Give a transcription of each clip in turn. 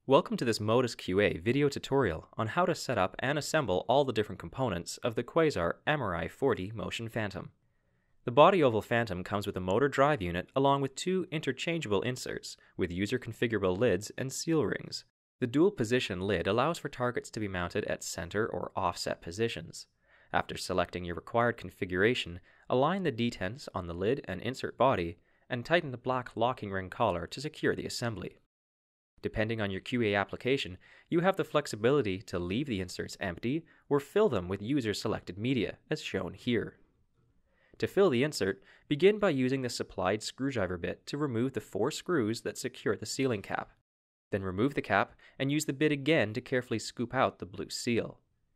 Welcome to this Modus QA video tutorial on how to set up and assemble all the different components of the QUASAR MRi-40 Motion Phantom. The body oval Phantom comes with a motor drive unit along with two interchangeable inserts with user configurable lids and seal rings. The dual position lid allows for targets to be mounted at center or offset positions. After selecting your required configuration, align the detents on the lid and insert body and tighten the black locking ring collar to secure the assembly. Depending on your QA application, you have the flexibility to leave the inserts empty or fill them with user-selected media, as shown here. To fill the insert, begin by using the supplied screwdriver bit to remove the 4 screws that secure the sealing cap. Then remove the cap and use the bit again to carefully scoop out the blue seal.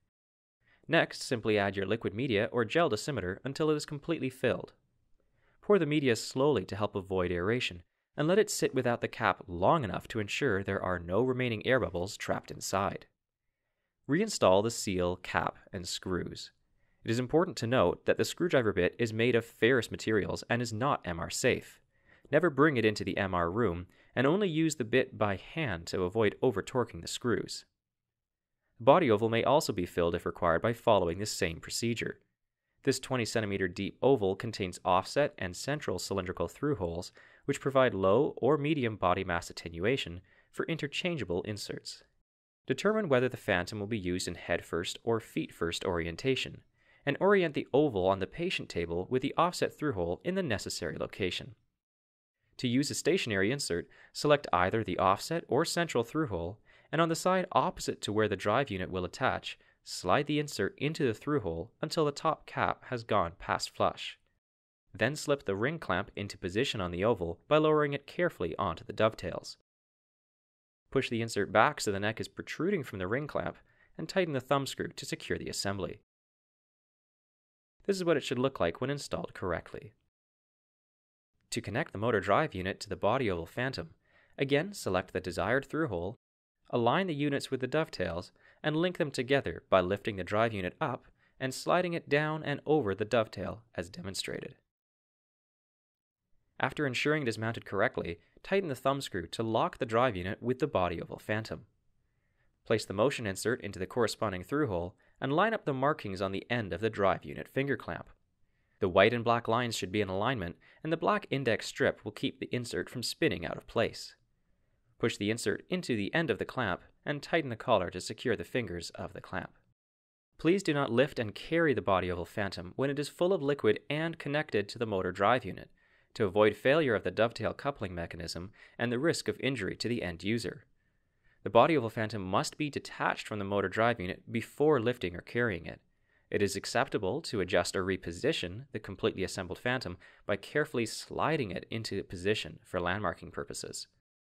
Next, simply add your liquid media or gel dosimeter until it is completely filled. Pour the media slowly to help avoid aeration, and let it sit without the cap long enough to ensure there are no remaining air bubbles trapped inside. Reinstall the seal, cap, and screws. It is important to note that the screwdriver bit is made of ferrous materials and is not MR safe. Never bring it into the MR room, and only use the bit by hand to avoid over-torquing the screws. The body oval may also be filled if required by following the same procedure. This 20 cm deep oval contains offset and central cylindrical through holes, which provide low or medium body mass attenuation for interchangeable inserts. Determine whether the Phantom will be used in head-first or feet-first orientation, and orient the oval on the patient table with the offset through hole in the necessary location. To use a stationary insert, select either the offset or central through hole, and on the side opposite to where the drive unit will attach, slide the insert into the through hole until the top cap has gone past flush. Then slip the ring clamp into position on the oval by lowering it carefully onto the dovetails. Push the insert back so the neck is protruding from the ring clamp and tighten the thumb screw to secure the assembly. This is what it should look like when installed correctly. To connect the motor drive unit to the body oval Phantom, again select the desired through hole, align the units with the dovetails, and link them together by lifting the drive unit up and sliding it down and over the dovetail as demonstrated. After ensuring it is mounted correctly, tighten the thumb screw to lock the drive unit with the body oval Phantom. Place the motion insert into the corresponding through hole and line up the markings on the end of the drive unit finger clamp. The white and black lines should be in alignment, and the black index strip will keep the insert from spinning out of place. Push the insert into the end of the clamp and tighten the collar to secure the fingers of the clamp. Please do not lift and carry the body oval Phantom when it is full of liquid and connected to the motor drive unit, to avoid failure of the dovetail coupling mechanism and the risk of injury to the end user. The body oval Phantom must be detached from the motor drive unit before lifting or carrying it. It is acceptable to adjust or reposition the completely assembled Phantom by carefully sliding it into position for landmarking purposes.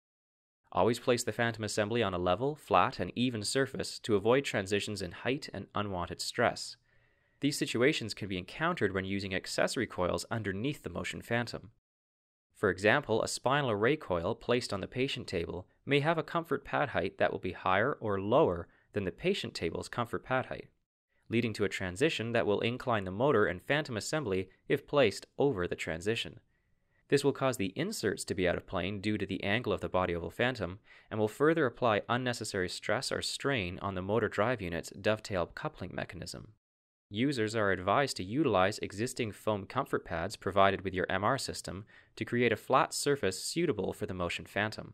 Always place the Phantom assembly on a level, flat, and even surface to avoid transitions in height and unwanted stress. These situations can be encountered when using accessory coils underneath the Motion Phantom. For example, a spinal array coil placed on the patient table may have a comfort pad height that will be higher or lower than the patient table's comfort pad height, leading to a transition that will incline the motor and Phantom assembly if placed over the transition. This will cause the inserts to be out of plane due to the angle of the body oval Phantom and will further apply unnecessary stress or strain on the motor drive unit's dovetail coupling mechanism. Users are advised to utilize existing foam comfort pads provided with your MR system to create a flat surface suitable for the Motion Phantom.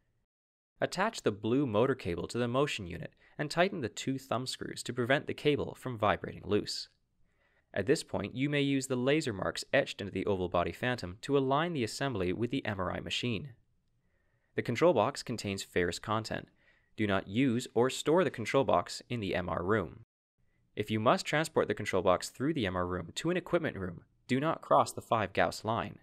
Attach the blue motor cable to the motion unit and tighten the 2 thumb screws to prevent the cable from vibrating loose. At this point, you may use the laser marks etched into the oval body Phantom to align the assembly with the MRI machine. The control box contains ferrous content. Do not use or store the control box in the MR room. If you must transport the control box through the MR room to an equipment room, do not cross the 5 Gauss line.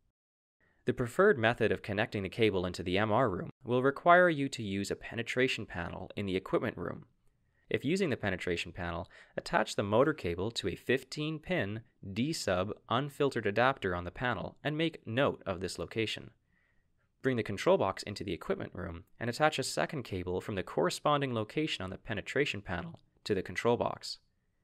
The preferred method of connecting the cable into the MR room will require you to use a penetration panel in the equipment room. If using the penetration panel, attach the motor cable to a 15-pin D-sub unfiltered adapter on the panel and make note of this location. Bring the control box into the equipment room and attach a second cable from the corresponding location on the penetration panel to the control box.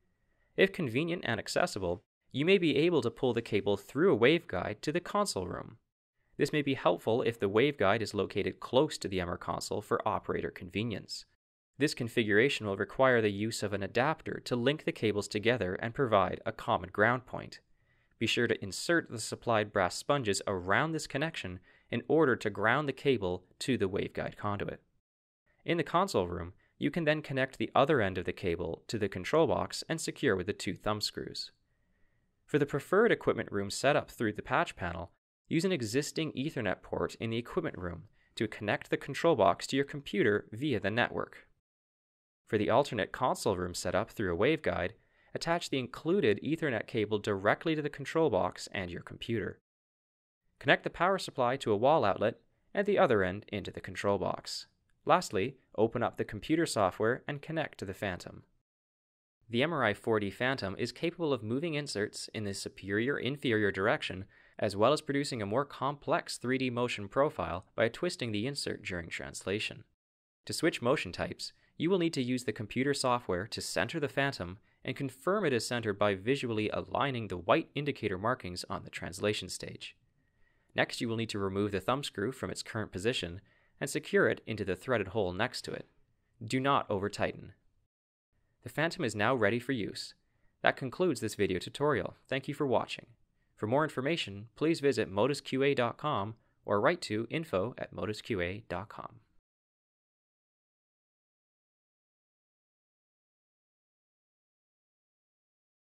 If convenient and accessible, you may be able to pull the cable through a waveguide to the console room. This may be helpful if the waveguide is located close to the MR console for operator convenience. This configuration will require the use of an adapter to link the cables together and provide a common ground point. Be sure to insert the supplied brass sponges around this connection in order to ground the cable to the waveguide conduit. In the console room, you can then connect the other end of the cable to the control box and secure with the 2 thumb screws. For the preferred equipment room setup through the patch panel, use an existing Ethernet port in the equipment room to connect the control box to your computer via the network. For the alternate console room setup through a waveguide, attach the included Ethernet cable directly to the control box and your computer. Connect the power supply to a wall outlet and the other end into the control box. Lastly, open up the computer software and connect to the Phantom. The MRI-4D Phantom is capable of moving inserts in the superior-inferior direction, as well as producing a more complex 3D motion profile by twisting the insert during translation. To switch motion types, you will need to use the computer software to center the Phantom and confirm it is centered by visually aligning the white indicator markings on the translation stage. Next, you will need to remove the thumb screw from its current position and secure it into the threaded hole next to it. Do not over-tighten. The Phantom is now ready for use. That concludes this video tutorial. Thank you for watching. For more information, please visit modusqa.com or write to info@modusqa.com.